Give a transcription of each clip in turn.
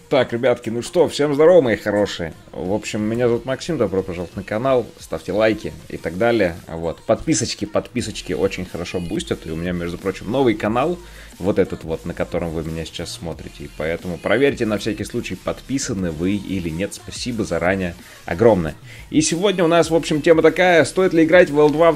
Так, ребятки, ну что, всем здорово, мои хорошие. В общем, меня зовут Максим, добро пожаловать на канал, ставьте лайки и так далее. Вот, подписочки очень хорошо бустят. И у меня, между прочим, новый канал, вот этот вот, на котором вы меня сейчас смотрите. И поэтому проверьте на всякий случай, подписаны вы или нет. Спасибо заранее огромное. И сегодня у нас, в общем, тема такая: стоит ли играть в L2 в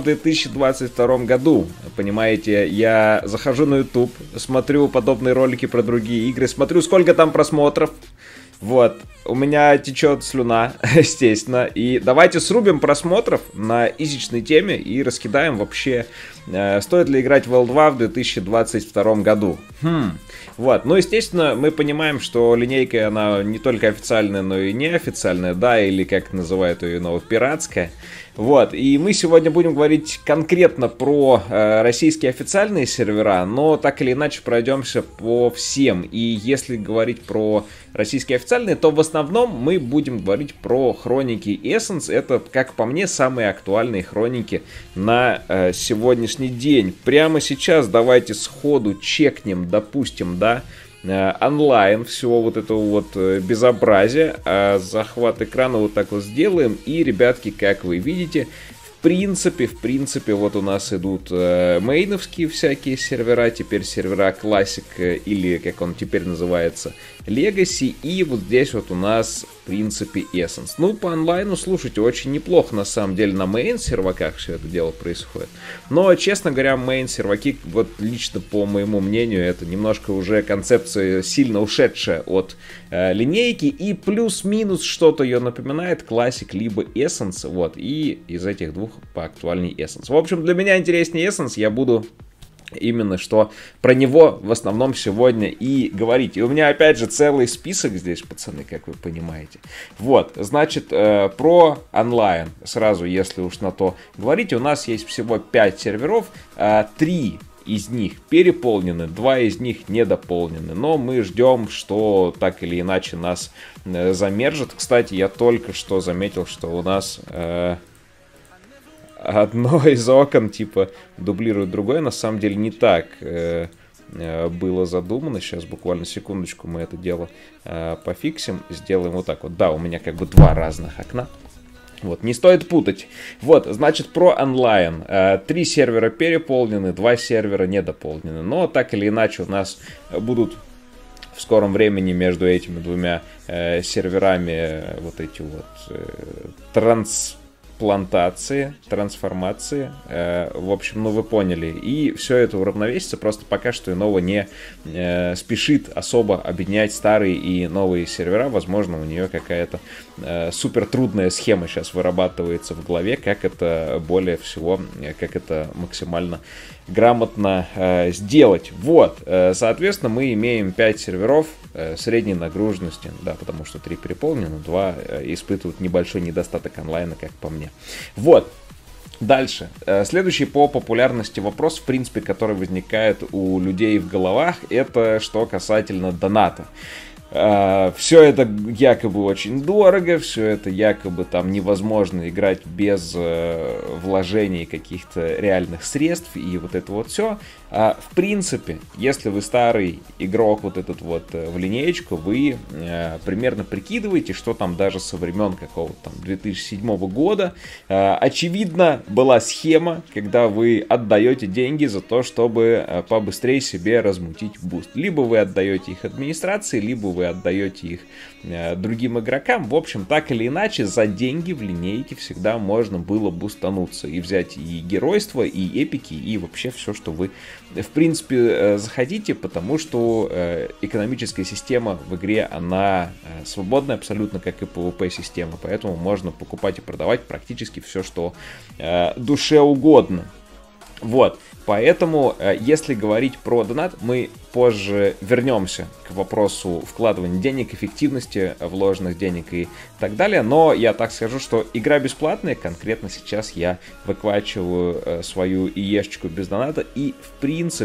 2022 году? Понимаете, я захожу на YouTube, смотрю подобные ролики про другие игры, смотрю, сколько там просмотров. Вот, у меня течет слюна, естественно. И давайте срубим просмотров на изичной теме и раскидаем вообще, стоит ли играть в L2 в 2022 году. Вот, ну, естественно, мы понимаем, что линейка, она не только официальная, но и неофициальная, да, или, как называют ее иного, пиратская. Вот, и мы сегодня будем говорить конкретно про российские официальные сервера, но так или иначе пройдемся по всем. И если говорить про российские официальные, то в основном мы будем говорить про хроники Essence. Это, как по мне, самые актуальные хроники на сегодняшний день. Прямо сейчас давайте сходу чекнем, допустим, да, онлайн всего вот этого вот безобразия. Захват экрана вот так вот сделаем. И, ребятки, как вы видите, в принципе, вот у нас идут мейновские всякие сервера. Теперь сервера Classic, или как он теперь называется, Legacy. И вот здесь вот у нас, в принципе, Essence. Ну, по онлайну, слушайте, очень неплохо, на самом деле, на мейн-серваках все это дело происходит. Но, честно говоря, мейн-серваки, вот лично по моему мнению, это немножко уже концепция сильно ушедшая от линейки. И плюс-минус что-то ее напоминает, Classic либо Essence. Вот, и из этих двух поактуальней Essence. В общем, для меня интереснее Essence, я буду именно что про него в основном сегодня и говорить. И у меня опять же целый список здесь, пацаны, как вы понимаете. Вот, значит, про онлайн сразу, если уж на то говорить, у нас есть всего 5 серверов, 3 из них переполнены, 2 из них недополнены, но мы ждем, что так или иначе нас замержат. Кстати, я только что заметил, что у нас одно из окон, типа, дублирует другое. На самом деле не так было задумано. Сейчас буквально секундочку мы это дело пофиксим. Сделаем вот так вот. Да, у меня как бы 2 разных окна. Вот, не стоит путать. Вот, значит, про онлайн. 3 сервера переполнены, 2 сервера недополнены. Но так или иначе у нас будут в скором времени между этими двумя серверами вот эти вот трансформации, в общем, ну вы поняли, и все это уравновесится, просто пока что иного не спешит особо объединять старые и новые сервера. Возможно, у нее какая-то супер трудная схема сейчас вырабатывается в голове, как это более всего, как это максимально грамотно сделать. Вот, соответственно, мы имеем 5 серверов средней нагруженности, да, потому что 3 переполнены, 2 испытывают небольшой недостаток онлайна, как по мне. Вот. Дальше. Следующий по популярности вопрос, в принципе, который возникает у людей в головах, это что касательно доната. Все это якобы очень дорого, все это якобы там невозможно играть без вложений каких-то реальных средств и вот это вот все. В принципе, если вы старый игрок вот этот вот в линеечку, вы примерно прикидываете, что там даже со времен какого-то там 2007 года очевидно была схема, когда вы отдаете деньги за то, чтобы побыстрее себе размутить буст. Либо вы отдаете их администрации, либо вы отдаете их другим игрокам. В общем, так или иначе, за деньги в линейке всегда можно было бустануться и взять и геройство, и эпики, и вообще все, что вы в принципе захотите, потому что экономическая система в игре, она свободная абсолютно, как и PvP-система, поэтому можно покупать и продавать практически все, что душе угодно. Вот, поэтому, если говорить про донат, мы позже вернемся к вопросу вкладывания денег, эффективности вложенных денег и так далее. Но я так скажу, что игра бесплатная, конкретно сейчас я выкачиваю свою иешечку без доната. И в принципе,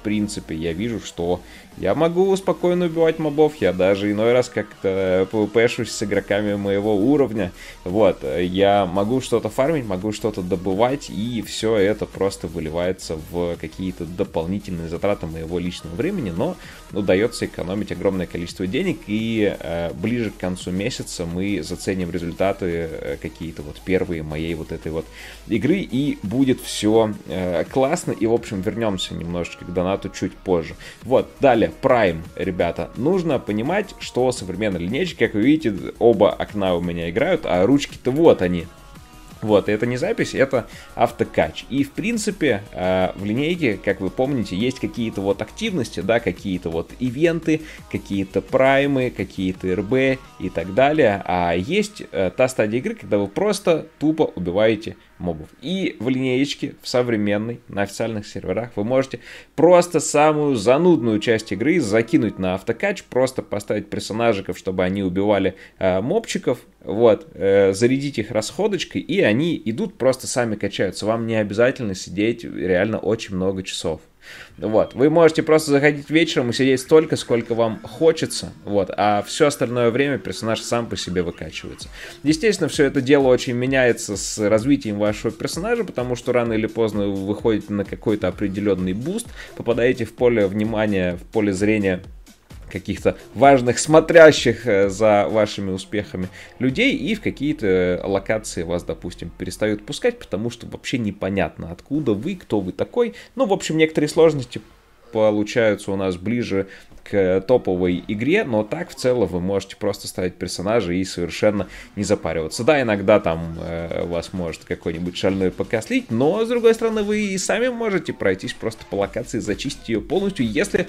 принципе, я вижу, что я могу спокойно убивать мобов, я даже иной раз как-то пвпшусь с игроками моего уровня, вот, я могу что-то фармить, могу что-то добывать, и все это просто выливается в какие-то дополнительные затраты моего личного времени, но удается экономить огромное количество денег, и ближе к концу месяца мы заценим результаты какие-то вот первые моей вот этой вот игры, и будет все классно, и в общем вернемся немножечко к донату чуть позже. Вот, далее, Prime, ребята, нужно понимать, что современные линейки, как вы видите, оба окна у меня играют, а ручки-то вот они. Вот, это не запись, это автокач. И, в принципе, в линейке, как вы помните, есть какие-то вот активности, да, какие-то вот ивенты, какие-то праймы, какие-то РБ и так далее. А есть та стадия игры, когда вы просто тупо убиваете мобов. И в линеечке, в современной, на официальных серверах вы можете просто самую занудную часть игры закинуть на автокач, просто поставить персонажиков, чтобы они убивали мобчиков, вот, зарядить их расходочкой, и они идут, просто сами качаются. Вам не обязательно сидеть реально очень много часов. Вот, вы можете просто заходить вечером и сидеть столько, сколько вам хочется, вот, а все остальное время персонаж сам по себе выкачивается. Естественно, все это дело очень меняется с развитием вашего персонажа, потому что рано или поздно вы выходите на какой-то определенный буст, попадаете в поле внимания, в поле зрения каких-то важных, смотрящих за вашими успехами людей, и в какие-то локации вас, допустим, перестают пускать, потому что вообще непонятно, откуда вы, кто вы такой. Ну, в общем, некоторые сложности получаются у нас ближе к топовой игре, но так в целом вы можете просто ставить персонажа и совершенно не запариваться. Да, иногда там вас может какой-нибудь шальной ПК слить, но с другой стороны вы и сами можете пройтись просто по локации, зачистить ее полностью,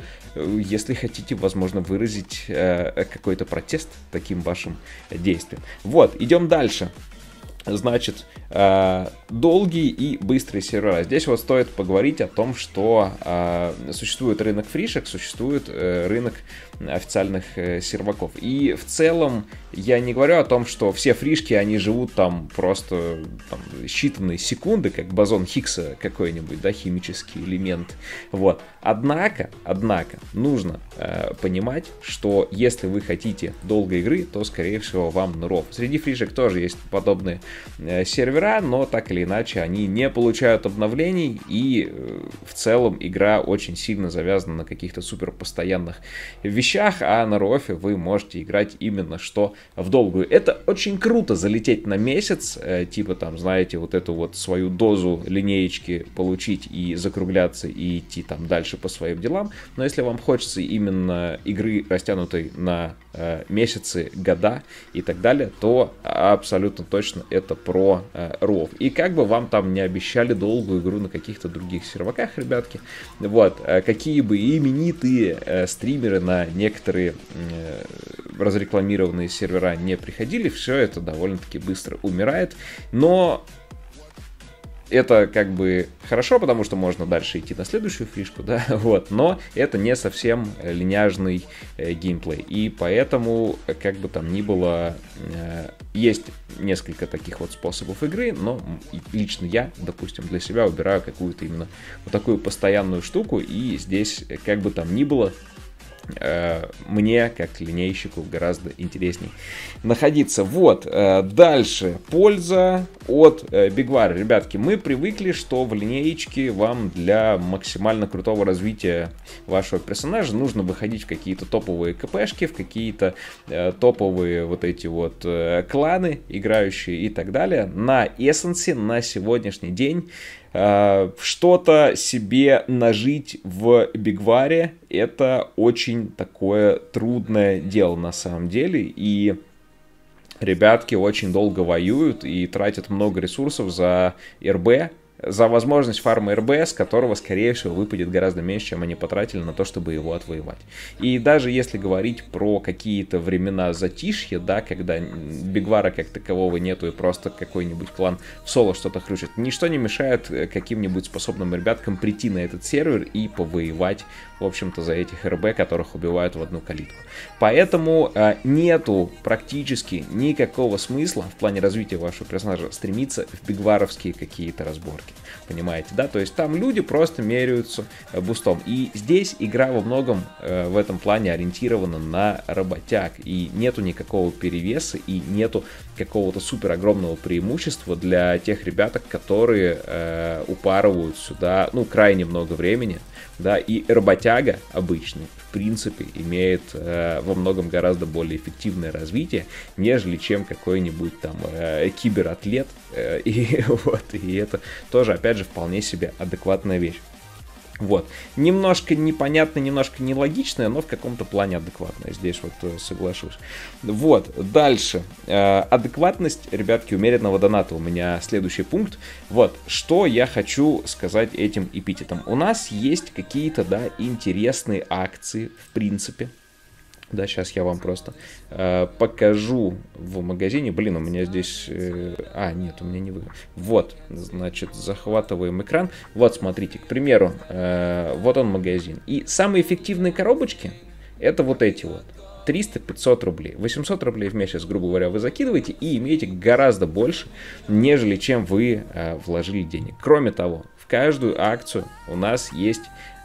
если хотите, возможно, выразить какой-то протест таким вашим действием. Вот, идем дальше. Значит, долгие и быстрые сервера. Здесь вот стоит поговорить о том, что существует рынок фришек, существует рынок официальных серваков. И в целом я не говорю о том, что все фришки, они живут там просто там, считанные секунды, как бозон Хиггса какой-нибудь, да, химический элемент. Вот. Однако нужно понимать, что если вы хотите долгой игры, то, скорее всего, вам на ров. Среди фришек тоже есть подобные сервера, но так или иначе они не получают обновлений, и в целом игра очень сильно завязана на каких-то супер постоянных вещах, а на рофе вы можете играть именно что в долгую. Это очень круто залететь на месяц, типа там, знаете, вот эту вот свою дозу линеечки получить и закругляться и идти там дальше по своим делам, но если вам хочется именно игры, растянутой на месяцы, года и так далее, то абсолютно точно это про ров. И как бы вам там не обещали долгую игру на каких-то других серваках, ребятки, вот, какие бы именитые стримеры на некоторые разрекламированные сервера не приходили, все это довольно-таки быстро умирает, но это как бы хорошо, потому что можно дальше идти на следующую фишку, да, вот, но это не совсем линейный геймплей, и поэтому, как бы там ни было, есть несколько таких вот способов игры, но лично я, допустим, для себя выбираю какую-то именно вот такую постоянную штуку, и здесь, как бы там ни было, мне, как линейщику, гораздо интересней находиться. Вот, дальше. Польза от Bigware. Ребятки, мы привыкли, что в линеечке вам для максимально крутого развития вашего персонажа нужно выходить в какие-то топовые КПшки, в какие-то топовые вот эти вот кланы, играющие и так далее. На Эссенсе на сегодняшний день что-то себе нажить в Bigware — это очень такое трудное дело на самом деле, и ребятки очень долго воюют и тратят много ресурсов за РБ, за возможность фарма РБ, с которого, скорее всего, выпадет гораздо меньше, чем они потратили на то, чтобы его отвоевать. И даже если говорить про какие-то времена затишья, да, когда Бигвара как такового нету и просто какой-нибудь клан в соло что-то хрючит, ничто не мешает каким-нибудь способным ребяткам прийти на этот сервер и повоевать, в общем-то, за этих РБ, которых убивают в одну калитку. Поэтому нету практически никакого смысла в плане развития вашего персонажа стремиться в бигваровские какие-то разборки. ставки, понимаете, да, то есть там люди просто меряются бустом, и здесь игра во многом в этом плане ориентирована на работяг, и нету никакого перевеса, и нету какого-то супер огромного преимущества для тех ребяток, которые упарывают сюда, ну, крайне много времени, да, и работяга обычный, в принципе, имеет во многом гораздо более эффективное развитие, нежели чем какой-нибудь там кибератлет, и вот, и это тоже, опять же, вполне себе адекватная вещь. Вот. Немножко непонятно, немножко нелогичное, но в каком-то плане адекватное. Здесь вот соглашусь. Вот. Дальше. Адекватность, ребятки, умеренного доната. У меня следующий пункт. Вот. Что я хочу сказать этим эпитетом. У нас есть какие-то, да, интересные акции, в принципе. Да, сейчас я вам просто покажу в магазине. Блин, у меня здесь... нет, у меня не вы. Вот, значит, захватываем экран. Вот, смотрите, к примеру, вот он магазин. И самые эффективные коробочки, это вот эти вот. 300-500 рублей. 800 рублей в месяц, грубо говоря, вы закидываете и имеете гораздо больше, нежели чем вы вложили денег. Кроме того, в каждую акцию у нас есть...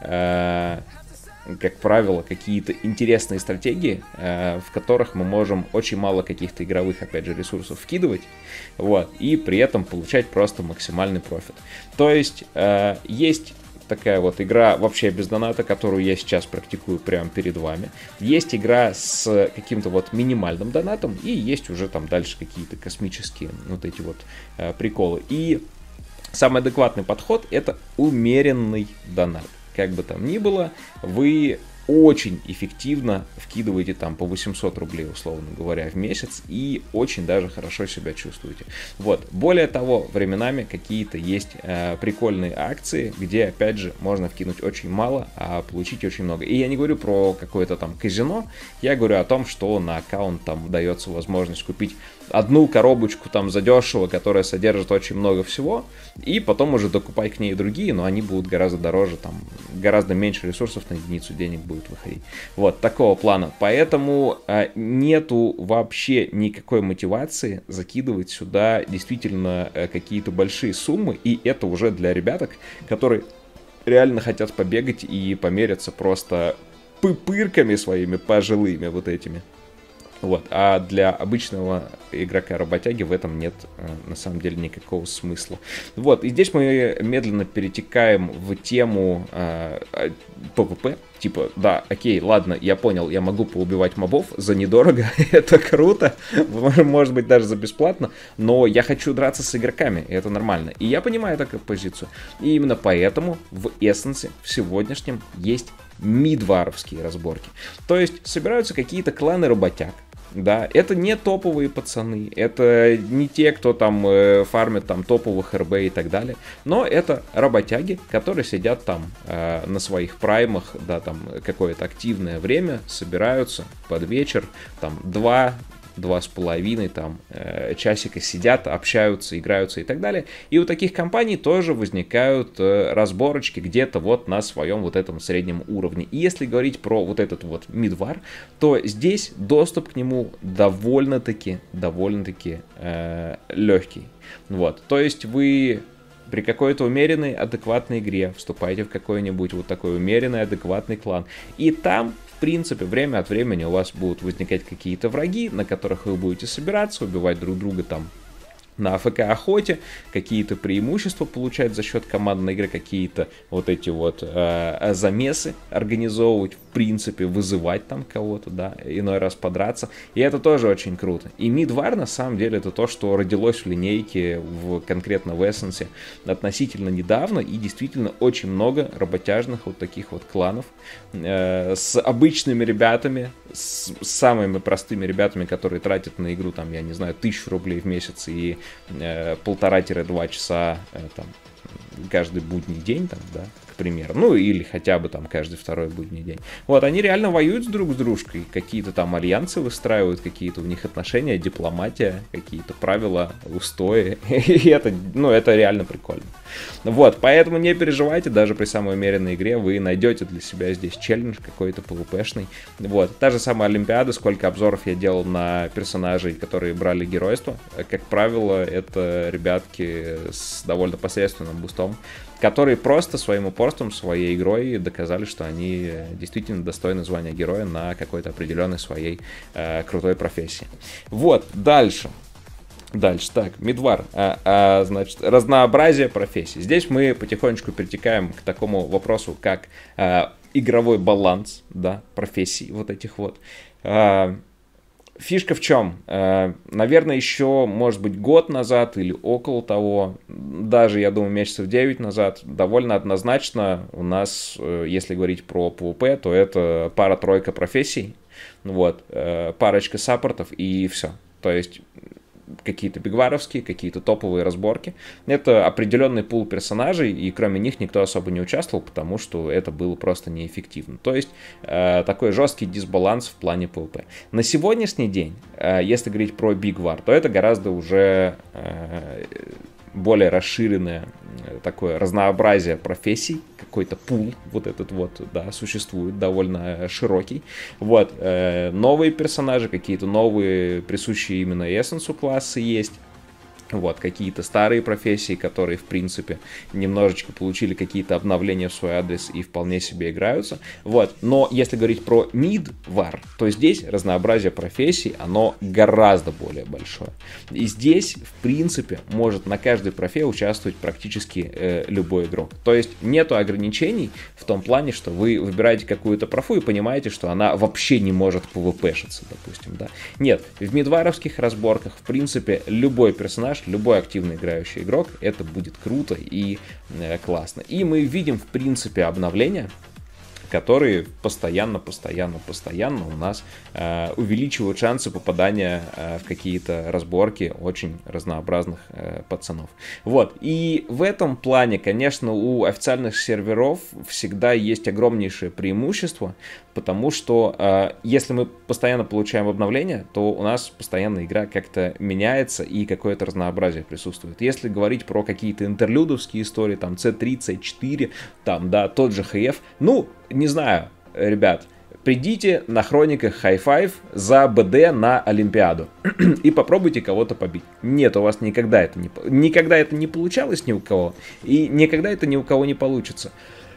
как правило, какие-то интересные стратегии, в которых мы можем очень мало каких-то игровых, опять же, ресурсов вкидывать, вот, и при этом получать просто максимальный профит. То есть, есть такая вот игра вообще без доната, которую я сейчас практикую прямо перед вами. Есть игра с каким-то вот минимальным донатом, и есть уже там дальше какие-то космические вот эти вот приколы. И самый адекватный подход — это умеренный донат. Как бы там ни было, вы очень эффективно вкидываете там по 800 рублей, условно говоря, в месяц, и очень даже хорошо себя чувствуете. Вот. Более того, временами какие-то есть прикольные акции, где, опять же, можно вкинуть очень мало, а получить очень много. И я не говорю про какое-то там казино, я говорю о том, что на аккаунт там дается возможность купить одну коробочку там задешево, которая содержит очень много всего, и потом уже докупай к ней другие, но они будут гораздо дороже, там гораздо меньше ресурсов на единицу денег будет выходить. Вот, такого плана. Поэтому нету вообще никакой мотивации закидывать сюда действительно какие-то большие суммы, и это уже для ребяток, которые реально хотят побегать и помериться просто пупырками своими пожилыми вот этими. Вот. А для обычного игрока-работяги в этом нет на самом деле никакого смысла. Вот, и здесь мы медленно перетекаем в тему PvP. Типа, да, окей, ладно, я понял, я могу поубивать мобов за недорого, это круто, может быть даже за бесплатно, но я хочу драться с игроками, и это нормально. И я понимаю такую позицию. И именно поэтому в Эссенсе в сегодняшнем есть мидваровские разборки. То есть собираются какие-то кланы работяг. Да, это не топовые пацаны, это не те, кто там фармит там топовых РБ и так далее, но это работяги, которые сидят там на своих праймах, да, там какое-то активное время, собираются под вечер, там 2-2,5 там часика сидят, общаются, играются и так далее. И у таких компаний тоже возникают разборочки где-то вот на своем вот этом среднем уровне. И если говорить про вот этот вот мидвар, то здесь доступ к нему довольно-таки легкий. Вот, то есть вы при какой-то умеренной, адекватной игре вступаете в какой-нибудь вот такой умеренный, адекватный клан, и там в принципе, время от времени у вас будут возникать какие-то враги, на которых вы будете собираться, убивать друг друга там на АФК-охоте, какие-то преимущества получать за счет командной игры, какие-то вот эти вот замесы организовывать, в принципе, вызывать там кого-то, да, иной раз подраться. И это тоже очень круто. И мидвар, на самом деле, это то, что родилось в линейке, конкретно в Эссенсе, относительно недавно, и действительно очень много работяжных вот таких вот кланов с обычными ребятами, с самыми простыми ребятами, которые тратят на игру, там, я не знаю, 1000 рублей в месяц и 1,5-2 часа там, каждый будний день, там, да, примеру, ну или хотя бы там каждый второй будний день. Вот, они реально воюют друг с дружкой, какие-то там альянсы выстраивают, какие-то у них отношения, дипломатия, какие-то правила, устои, и это, ну, это реально прикольно. Вот, поэтому не переживайте, даже при самой умеренной игре вы найдете для себя здесь челлендж какой-то PvP-шный. Вот, та же самая Олимпиада, сколько обзоров я делал на персонажей, которые брали геройство, как правило, это ребятки с довольно посредственным бустом, которые просто своим упорством, своей игрой доказали, что они действительно достойны звания героя на какой-то определенной своей крутой профессии. Вот, дальше, так, Мидвар, значит, разнообразие профессий. Здесь мы потихонечку перетекаем к такому вопросу, как игровой баланс, да, профессий вот этих вот. Фишка в чем? Наверное, еще, может быть, год назад или около того, даже, я думаю, месяцев 9 назад, довольно однозначно у нас, если говорить про PvP, то это пара-тройка профессий, вот, парочка саппортов и все. То есть какие-то бигваровские, какие-то топовые разборки. Это определенный пул персонажей, и кроме них никто особо не участвовал, потому что это было просто неэффективно. То есть такой жесткий дисбаланс в плане PvP. На сегодняшний день, если говорить про бигвар, то это гораздо уже более расширенное такое разнообразие профессий, какой-то пул вот этот вот, да, существует, довольно широкий. Вот, новые персонажи, какие-то новые, присущие именно эссенсу классы есть. Вот, какие-то старые профессии, которые, в принципе, немножечко получили какие-то обновления в свой адрес и вполне себе играются. Вот, но если говорить про мид-вар, то здесь разнообразие профессий, оно гораздо более большое. И здесь, в принципе, может на каждой профе участвовать практически любой игрок. То есть нету ограничений в том плане, что вы выбираете какую-то профу и понимаете, что она вообще не может PvP-шиться, допустим, да. Нет, в мидваровских разборках, в принципе, любой персонаж, любой активно играющий игрок, это будет круто и классно. И мы видим, в принципе, обновления, которые постоянно у нас увеличивают шансы попадания в какие-то разборки очень разнообразных пацанов. Вот, и в этом плане, конечно, у официальных серверов всегда есть огромнейшее преимущество, потому что если мы постоянно получаем обновления, то у нас постоянно игра как-то меняется и какое-то разнообразие присутствует. Если говорить про какие-то интерлюдовские истории, там C3, C4, там, да, тот же HF, ну, не знаю, ребят, придите на хрониках High-Five за БД на Олимпиаду и попробуйте кого-то побить. Нет, у вас никогда это не получалось ни у кого, и никогда это ни у кого не получится.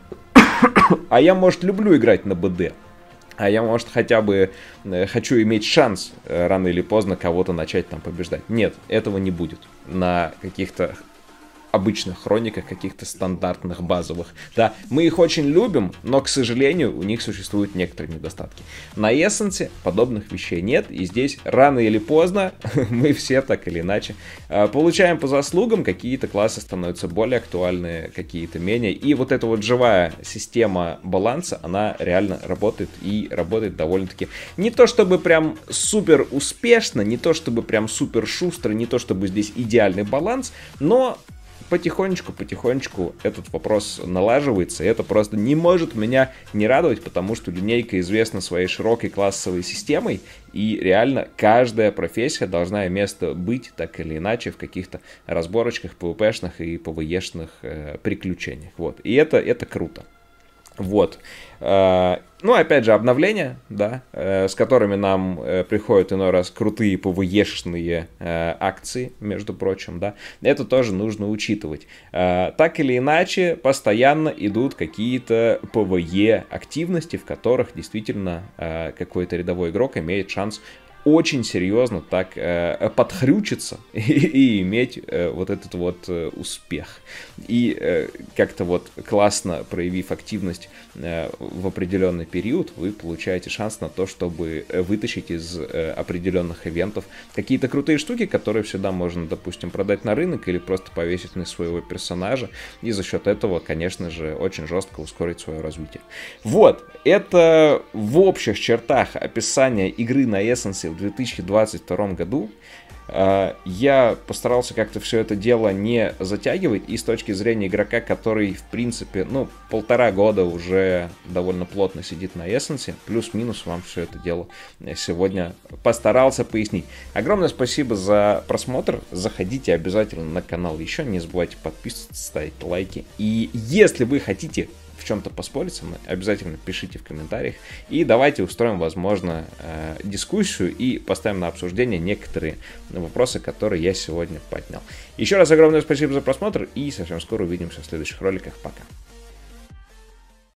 А я, может, люблю играть на БД. А я, может, хотя бы хочу иметь шанс рано или поздно кого-то начать там побеждать. Нет, этого не будет на каких-то обычных хрониках, каких-то стандартных, базовых. Да, мы их очень любим, но, к сожалению, у них существуют некоторые недостатки. На эссенсе подобных вещей нет, и здесь рано или поздно мы все так или иначе получаем по заслугам, какие-то классы становятся более актуальны, какие-то менее, и вот эта вот живая система баланса, она реально работает, и работает довольно-таки не то чтобы прям супер успешно, не то чтобы прям супер шустро, не то чтобы здесь идеальный баланс, но потихонечку этот вопрос налаживается, и это просто не может меня не радовать, потому что линейка известна своей широкой классовой системой, и реально каждая профессия должна место быть, так или иначе, в каких-то разборочках, PvP-шных и PvE-шных приключениях. Вот. И это круто. Вот. Ну, опять же, обновления, да, с которыми нам приходят иной раз крутые PvE-шные акции, между прочим, да, это тоже нужно учитывать. Так или иначе, постоянно идут какие-то PvE-активности, в которых действительно какой-то рядовой игрок имеет шанс очень серьезно так подхрючиться и иметь вот этот вот успех. И как-то вот классно проявив активность в определенный период, вы получаете шанс на то, чтобы вытащить из определенных ивентов какие-то крутые штуки, которые всегда можно, допустим, продать на рынок или просто повесить на своего персонажа, и за счет этого, конечно же, очень жестко ускорить свое развитие. Вот, это в общих чертах описание игры на эссенсе в 2022 году. Я постарался как-то все это дело не затягивать, и с точки зрения игрока, который, в принципе, 1,5 года уже довольно плотно сидит на Essence, плюс-минус вам все это дело сегодня постарался пояснить. Огромное спасибо за просмотр, заходите обязательно на канал еще, не забывайте подписываться, ставить лайки, и если вы хотите в чем-то поспорить со мной, обязательно пишите в комментариях. И давайте устроим, возможно, дискуссию и поставим на обсуждение некоторые вопросы, которые я сегодня поднял. Еще раз огромное спасибо за просмотр и совсем скоро увидимся в следующих роликах. Пока.